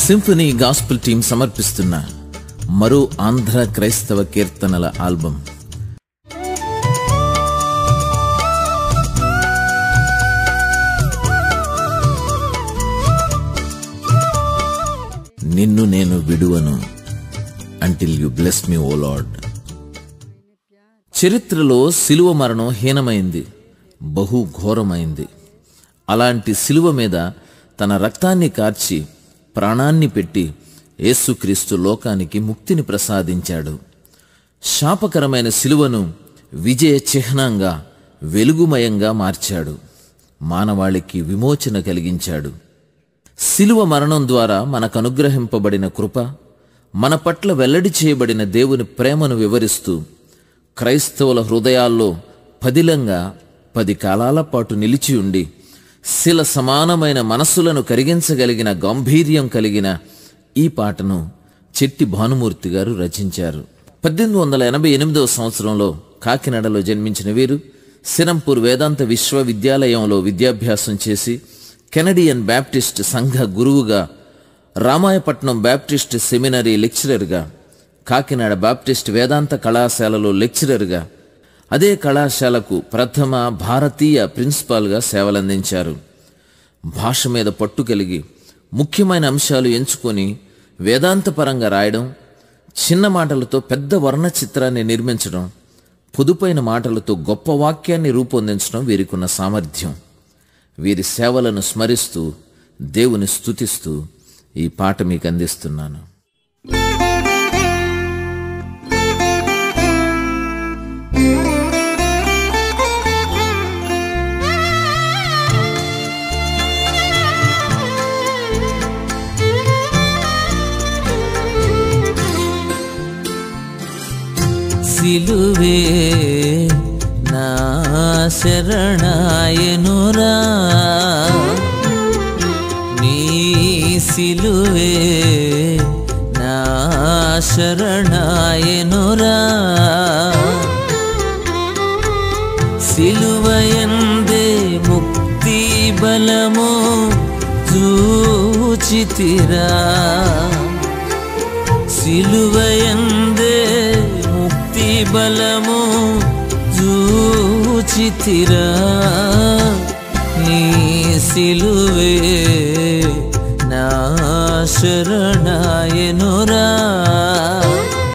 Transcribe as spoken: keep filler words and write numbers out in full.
Symphony gospel team సమర్పిస్తున్న మరో ఆంధ్ర క్రైస్తవ కీర్తనల ఆల్బం. నిన్ను నేను విడువను until you bless me O Lord. చరిత్రలో సిలువ మరణం హీనమైంది, బహు ఘోరమైంది. అలాంటి సిలువ మీద తన రక్తాన్ని కార్చి ప్రాణాన్ని పెట్టి యేసుక్రీస్తు లోకానికి ముక్తిని ప్రసాదించాడు. శాపకరమైన సిలువను విజయ చిహ్నంగా, వెలుగుమయంగా మార్చాడు. మానవాళికి విమోచన కలిగించాడు. సిలువ మరణం ద్వారా మనకు అనుగ్రహింపబడిన కృప, మన పట్ల వెల్లడి చేయబడిన దేవుని ప్రేమను వివరిస్తూ క్రైస్తవుల హృదయాల్లో పదిలంగా పది కాలాల పాటు నిలిచి ఉండి శిల సమానమైన మనస్సులను కరిగించగలిగిన గాంభీర్యం కలిగిన ఈ పాటను చెట్టి భానుమూర్తి గారు రచించారు. పద్దెనిమిది వందల ఎనభై ఎనిమిదవ సంవత్సరంలో కాకినాడలో జన్మించిన వీరు సిరంపూర్ వేదాంత విశ్వవిద్యాలయంలో విద్యాభ్యాసం చేసి కెనడియన్ బ్యాప్టిస్ట్ సంఘ గురువుగా, రామాయపట్నం బ్యాప్టిస్ట్ సెమినరీ లెక్చరర్గా, కాకినాడ బాప్టిస్ట్ వేదాంత కళాశాలలో లెక్చరర్గా, అదే కళాశాలకు ప్రథమ భారతీయ ప్రిన్సిపాల్గా సేవలందించారు. భాష మీద పట్టు కలిగి ముఖ్యమైన అంశాలు ఎంచుకొని వేదాంతపరంగా రాయడం, చిన్న మాటలతో పెద్ద వర్ణ చిత్రాన్ని నిర్మించడం, పొదుపైన మాటలతో గొప్ప వాక్యాన్ని రూపొందించడం వీరికున్న సామర్థ్యం. వీరి సేవలను స్మరిస్తూ దేవుని స్తుతిస్తూ ఈ పాట మీకు అందిస్తున్నాను. సిలువే నా శరణాయనురా, నీ సిలువే నా శరణాయనురా, సిలువయందే ముక్తి బలము చూచితిరా, సిలువయందే ముక్తి బలము చూచితిరా, నీ సిలువే నా శరణాయనురా.